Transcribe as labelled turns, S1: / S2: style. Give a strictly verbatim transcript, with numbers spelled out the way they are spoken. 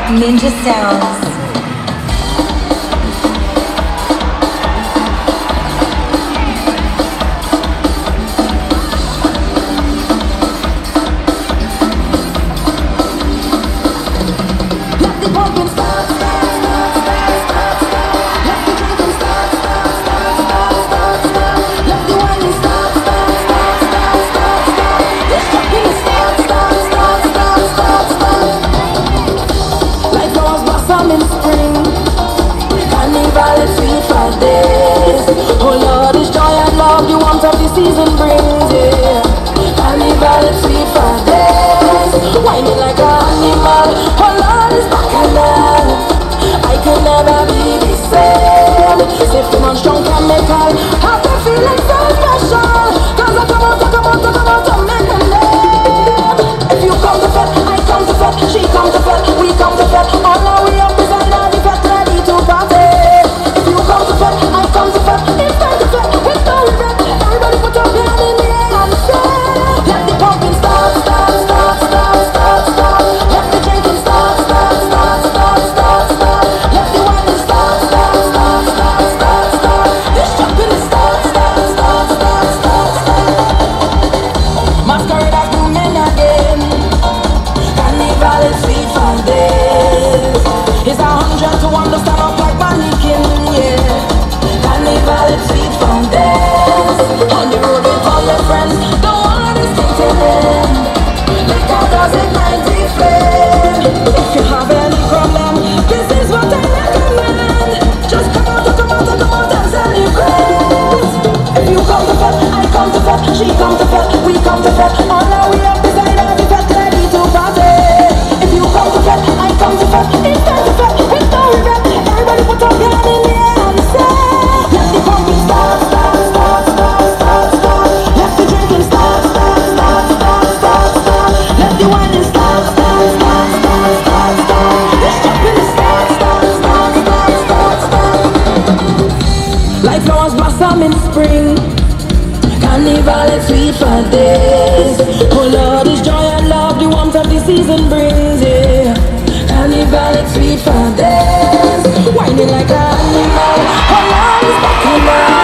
S1: Ninja Sounds.
S2: Season brings it. Carnival is sweet for days. Whining like an animal. Oh Lord, it's bacchanal. I can never be the same. Sipping on strong chemical. How to feel like so special. Cause I come out, I come out, I come out to make a name. If you come to fed, I come to fed. She come to fed, we come to fed. All our way up beside her, the fed ready to party. If you come to fed, I come to fed. It's time to fed, with no regret. Everybody put your hand in the air and say, let the pumping start, start, start, start, start, start. Let the drinking start, start, start, start, start, start. Let the whining start, start, start, start, start, start. This jumping is start, start, start, start, start, start. Masquerade has booming again. Carnival is sweet for days. It's a hundred to one to stand up like mannequin, yeah. Carnival is sweet for days. On the road with all your friends, don't want this thing to end. Liquor does ignite the flame. If you have any problem, this is what I recommend. Just come out, come out, come out and celebrate. If you come to fed, I come to fed. She come to fed, we come to fed. All our way up beside her, the fed ready to party. If you come to fed, I come to fed. It's time to fed, with no regret. Everybody put your hand in the air and say, let the pumping start, start, start, start, start, start. Let the drinking start, start, start, start, start, start. Let the whining start, start, start, start, start, start. This jumping is start, start, start, start, start, start. Like flowers blossom in spring. Carnival is sweet for days. Oh Lord, it's joy and love, the warmth of the season brings it. Carnival is sweet for days. Whining like an animal. Oh Lord, it's bacchanal.